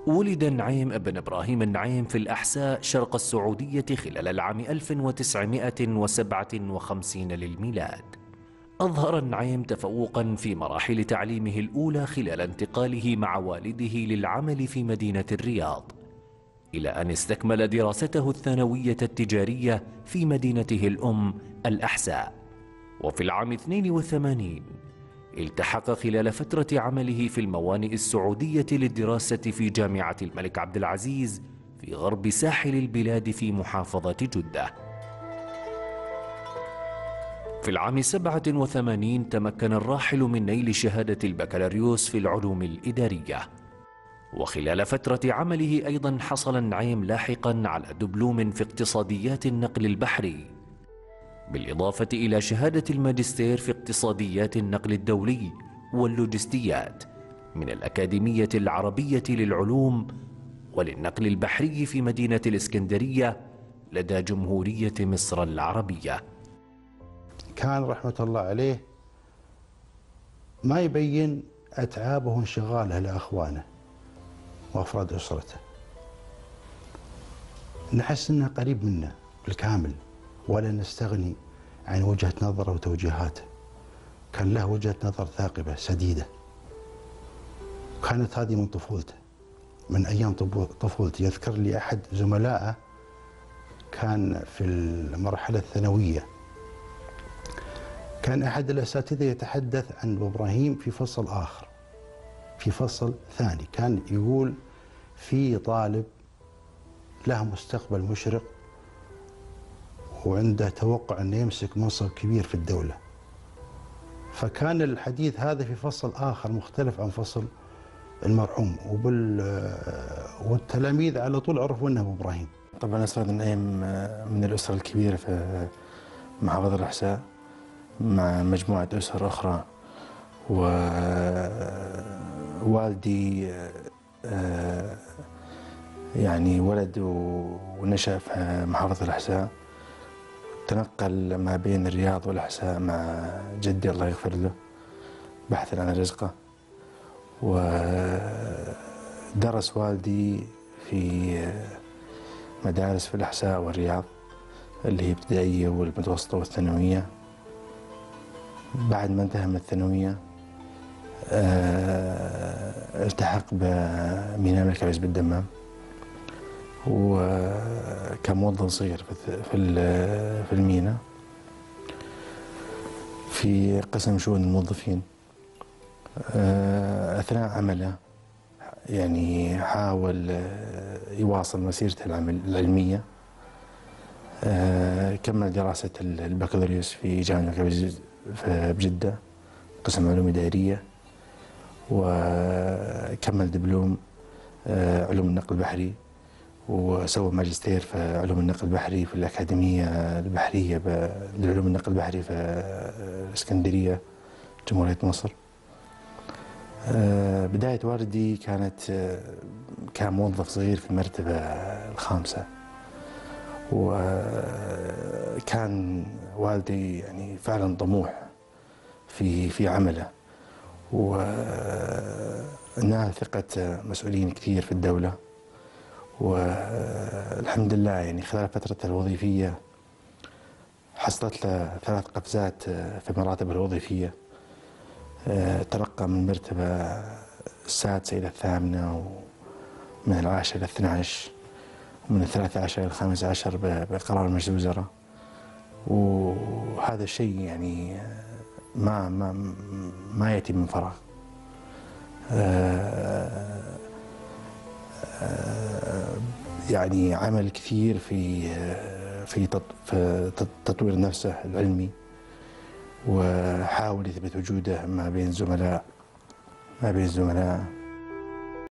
ولد النعيم بن إبراهيم النعيم في الأحساء شرق السعودية خلال العام 1957 للميلاد. أظهر النعيم تفوقا في مراحل تعليمه الأولى خلال انتقاله مع والده للعمل في مدينة الرياض، إلى أن استكمل دراسته الثانوية التجارية في مدينته الأم الأحساء. وفي العام 82 التحق خلال فترة عمله في الموانئ السعودية للدراسة في جامعة الملك عبد العزيز في غرب ساحل البلاد في محافظة جدة. في العام 87 تمكن الراحل من نيل شهادة البكالوريوس في العلوم الإدارية. وخلال فترة عمله أيضا حصل النعيم لاحقا على دبلوم في اقتصاديات النقل البحري، بالإضافة إلى شهادة الماجستير في اقتصاديات النقل الدولي واللوجستيات من الأكاديمية العربية للعلوم وللنقل البحري في مدينة الإسكندرية لدى جمهورية مصر العربية. كان رحمة الله عليه ما يبين أتعابه وانشغاله لأخوانه وأفراد أسرته، نحس أنه قريب منا بالكامل ولا نستغني عن وجهة نظره وتوجيهاته. كان له وجهة نظر ثاقبة سديدة، كانت هذه من طفولته، من أيام طفولته. يذكر لي أحد زملائه كان في المرحلة الثانوية، كان أحد الأساتذة يتحدث عن إبراهيم في فصل آخر، في فصل ثاني، كان يقول في طالب له مستقبل مشرق وعنده توقع أنه يمسك منصب كبير في الدولة. فكان الحديث هذا في فصل آخر مختلف عن فصل المرحوم، والتلاميذ على طول عرفوا أنه إبراهيم. طبعا أستاذ النعيم من الأسرة الكبيرة في محافظة الأحساء مع مجموعة أسر أخرى، ووالدي يعني ولد ونشأ في محافظة الأحساء، تنقل ما بين الرياض والأحساء مع جدي الله يغفر له بحثا عن رزقه. ودرس والدي في مدارس في الأحساء والرياض اللي هي ابتدائية والمتوسطة والثانوية. بعد ما انتهى من الثانوية التحق بميناء الملك عبد العزيز بالدمام، وكموظف صغير في الميناء في قسم شؤون الموظفين. أثناء عمله يعني حاول يواصل مسيرته العلمية، كمل دراسة البكالوريوس في جامعة الملك عبد العزيز بجدة قسم علوم إدارية، وكمل دبلوم علوم النقل البحري، وسوى ماجستير في علوم النقل البحري في الأكاديمية البحرية لعلوم النقل البحري في الإسكندرية جمهورية مصر. بداية والدي كان موظف صغير في المرتبة الخامسة، وكان والدي يعني فعلا طموح في عمله، ونال ثقة مسؤولين كثير في الدولة. والحمد لله يعني خلال فترته الوظيفية حصلت له 3 قفزات في مراتبه الوظيفية. ترقى من المرتبة السادسة إلى الثامنة، ومن 10 إلى 12، ومن 13 إلى 15 بقرار مجلس الوزراء. وهذا الشيء يعني ما يأتي من فراغ. يعني عمل كثير في تطوير نفسه العلمي، وحاول يثبت وجوده ما بين الزملاء